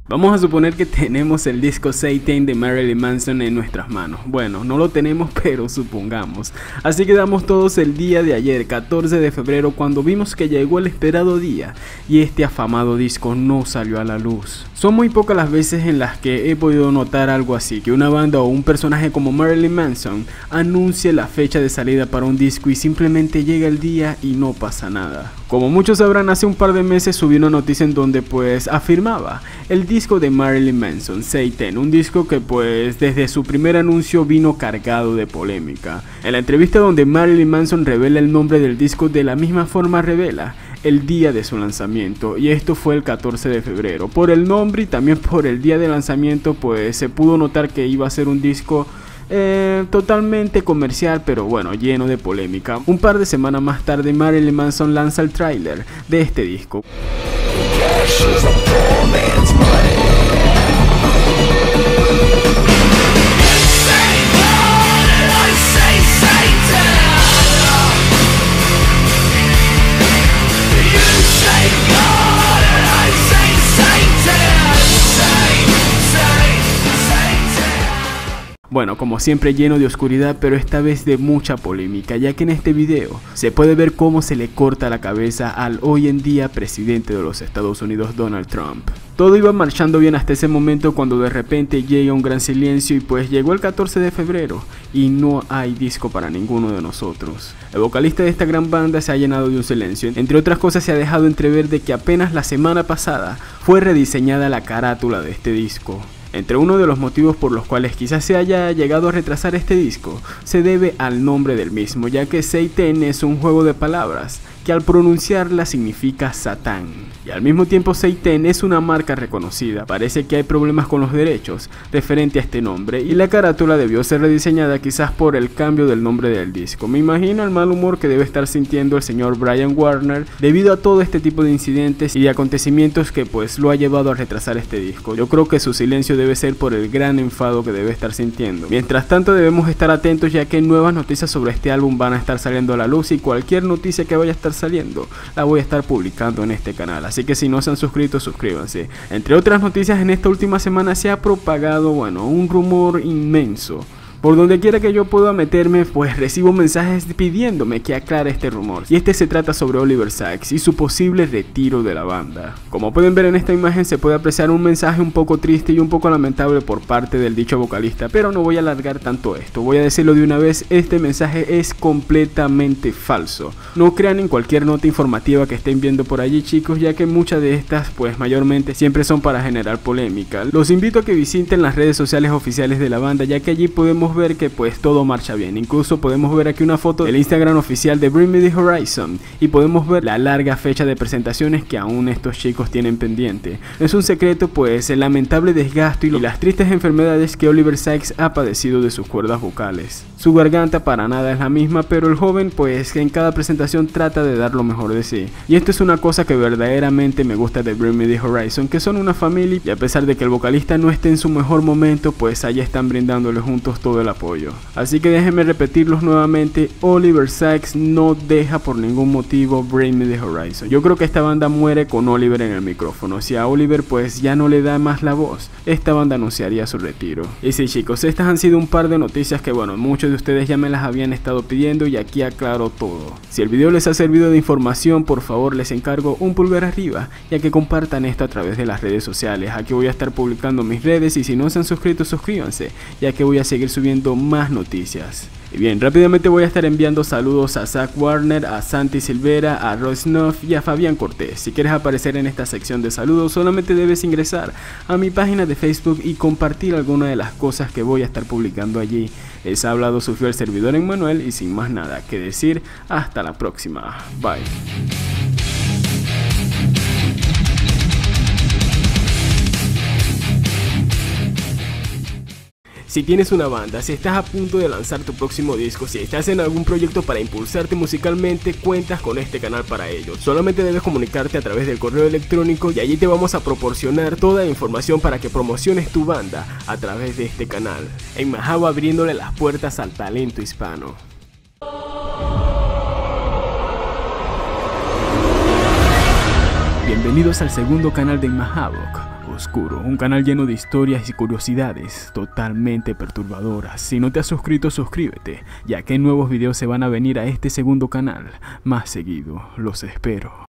Vamos a suponer que tenemos el disco Satan de Marilyn Manson en nuestras manos. Bueno, no lo tenemos, pero supongamos. Así quedamos todos el día de ayer, 14 de febrero, cuando vimos que llegó el esperado día y este afamado disco no salió a la luz. Son muy pocas las veces en las que he podido notar algo así, que una banda o un personaje como Marilyn Manson anuncie la fecha de salida para un disco y simplemente llega el día y no pasa nada. Como muchos sabrán, hace un par de meses subí una noticia en donde pues afirmaba el disco de Marilyn Manson, Satan, un disco que pues desde su primer anuncio vino cargado de polémica. En la entrevista donde Marilyn Manson revela el nombre del disco, de la misma forma revela el día de su lanzamiento, y esto fue el 14 de febrero. Por el nombre y también por el día de lanzamiento pues se pudo notar que iba a ser un disco totalmente comercial, pero bueno, lleno de polémica. Un par de semanas más tarde Marilyn Manson lanza el tráiler de este disco. Bueno, como siempre lleno de oscuridad, pero esta vez de mucha polémica, ya que en este video se puede ver cómo se le corta la cabeza al hoy en día presidente de los Estados Unidos, Donald Trump. Todo iba marchando bien hasta ese momento cuando de repente llega un gran silencio y pues llegó el 14 de febrero y no hay disco para ninguno de nosotros. El vocalista de esta gran banda se ha llenado de un silencio. Entre otras cosas, se ha dejado entrever de que apenas la semana pasada fue rediseñada la carátula de este disco. Entre uno de los motivos por los cuales quizás se haya llegado a retrasar este disco se debe al nombre del mismo, ya que Satan es un juego de palabras que al pronunciarla significa Satán, y al mismo tiempo Satan es una marca reconocida. Parece que hay problemas con los derechos referente a este nombre y la carátula debió ser rediseñada quizás por el cambio del nombre del disco. Me imagino el mal humor que debe estar sintiendo el señor Brian Warner debido a todo este tipo de incidentes y de acontecimientos que pues lo ha llevado a retrasar este disco. Yo creo que su silencio debe ser por el gran enfado que debe estar sintiendo. Mientras tanto debemos estar atentos, ya que nuevas noticias sobre este álbum van a estar saliendo a la luz y cualquier noticia que vaya a estar saliendo la voy a estar publicando en este canal, así que si no se han suscrito, suscríbanse. Entre otras noticias, en esta última semana se ha propagado, un rumor inmenso. Por donde quiera que yo pueda meterme, pues recibo mensajes pidiéndome que aclare este rumor. Y este se trata sobre Oliver Sykes y su posible retiro de la banda. Como pueden ver en esta imagen, se puede apreciar un mensaje un poco triste y un poco lamentable por parte del dicho vocalista, pero no voy a alargar tanto esto. Voy a decirlo de una vez, este mensaje es completamente falso. No crean en cualquier nota informativa que estén viendo por allí, chicos, ya que muchas de estas, pues mayormente siempre son para generar polémica. Los invito a que visiten las redes sociales oficiales de la banda, ya que allí podemos ver que pues todo marcha bien. Incluso podemos ver aquí una foto del Instagram oficial de Bring Me The Horizon y podemos ver la larga fecha de presentaciones que aún estos chicos tienen pendiente. No es un secreto pues el lamentable desgaste y las tristes enfermedades que Oliver Sykes ha padecido de sus cuerdas vocales. Su garganta para nada es la misma, pero el joven pues en cada presentación trata de dar lo mejor de sí. Y esto es una cosa que verdaderamente me gusta de Bring Me The Horizon, que son una familia y a pesar de que el vocalista no esté en su mejor momento, pues allá están brindándole juntos todo el apoyo. Así que déjenme repetirlos nuevamente, Oliver Sykes no deja por ningún motivo Bring Me The Horizon. Yo creo que esta banda muere con Oliver en el micrófono. Si a Oliver pues ya no le da más la voz, esta banda anunciaría su retiro. Y sí, chicos, estas han sido un par de noticias que muchos de ustedes ya me las habían estado pidiendo y aquí aclaro todo. Si el video les ha servido de información, por favor les encargo un pulgar arriba, ya que compartan esto a través de las redes sociales. Aquí voy a estar publicando mis redes y si no se han suscrito, suscríbanse, ya que voy a seguir subiendo más noticias. Y bien, rápidamente voy a estar enviando saludos a Zach Warner, a Santi Silvera, a Royce Snuff y a Fabián Cortés. Si quieres aparecer en esta sección de saludos, solamente debes ingresar a mi página de Facebook y compartir alguna de las cosas que voy a estar publicando allí. Les ha hablado su fiel servidor Emmanuel y sin más nada que decir, hasta la próxima. Bye. Si tienes una banda, si estás a punto de lanzar tu próximo disco, si estás en algún proyecto para impulsarte musicalmente, cuentas con este canal para ello. Solamente debes comunicarte a través del correo electrónico y allí te vamos a proporcionar toda la información para que promociones tu banda a través de este canal. En Mahabo, abriéndole las puertas al talento hispano. Bienvenidos al segundo canal de Mahabo, Oscuro, un canal lleno de historias y curiosidades totalmente perturbadoras. Si no te has suscrito, suscríbete, ya que nuevos videos se van a venir a este segundo canal más seguido. Los espero.